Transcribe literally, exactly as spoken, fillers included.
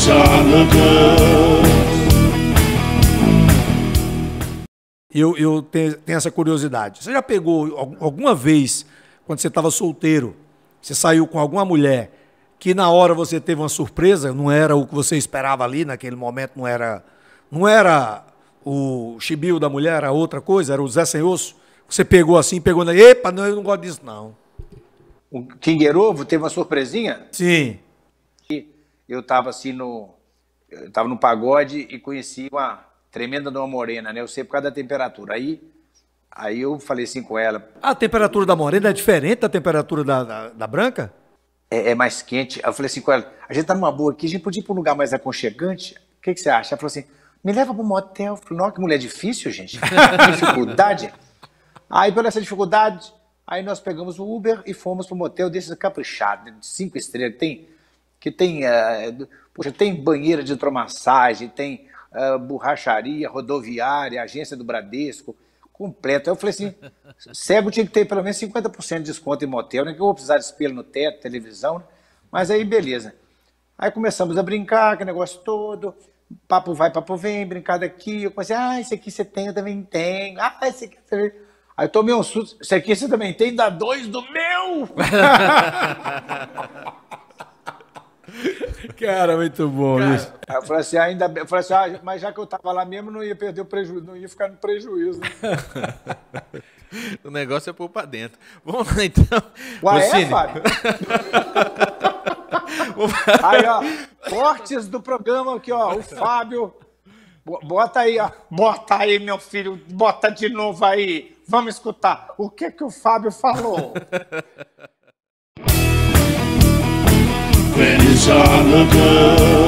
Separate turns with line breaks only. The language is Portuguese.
Eu, eu tenho, tenho essa curiosidade. Você já pegou alguma vez, quando você estava solteiro, você saiu com alguma mulher, que na hora você teve uma surpresa, não era o que você esperava ali, naquele momento não era, não era o chibio da mulher, era outra coisa, era o Zé Sem Osso? Você pegou assim, pegou, na... epa, não, eu não gosto disso não.
O Kinder Ovo teve uma surpresinha?
Sim.
Eu estava assim no, eu tava no pagode e conheci uma tremenda de uma morena, né? Eu sei por causa da temperatura. Aí, aí eu falei assim com ela.
A temperatura da morena é diferente da temperatura da, da, da branca?
É, é mais quente. Aí eu falei assim com ela, a gente tá numa boa aqui, a gente podia ir para um lugar mais aconchegante? O que, que você acha? Ela falou assim, me leva para um motel. Eu falei, nossa, que mulher difícil, gente. Que dificuldade. Aí, pela essa dificuldade, aí nós pegamos o Uber e fomos para um motel desses caprichados, de cinco estrelas, que tem, que tem, uh, poxa, tem banheira de hidromassagem, tem uh, borracharia, rodoviária, agência do Bradesco, completo. Aí eu falei assim, cego tinha que ter pelo menos cinquenta por cento de desconto em motel, né? Que eu vou precisar de espelho no teto, televisão, né? Mas aí, beleza. Aí começamos a brincar, aquele negócio todo, papo vai, papo vem, brincar daqui. Eu comecei, ah, esse aqui você tem, eu também tenho. Ah, esse aqui você tem. Aí eu tomei um susto, esse aqui você também tem, dá dois do meu!
Cara, muito bom
Cara,
isso.
Aí eu falei assim, ainda bem, eu falei assim, ah, mas já que eu tava lá mesmo, não ia perder o prejuízo, não ia ficar no prejuízo. Né?
O negócio é pôr pra dentro. Vamos lá, então.
Ué, é, Fábio? Aí, ó, cortes do programa aqui, ó, o Fábio, bota aí, ó, bota aí, meu filho, bota de novo aí, vamos escutar, o que que o Fábio falou?
When you saw the girl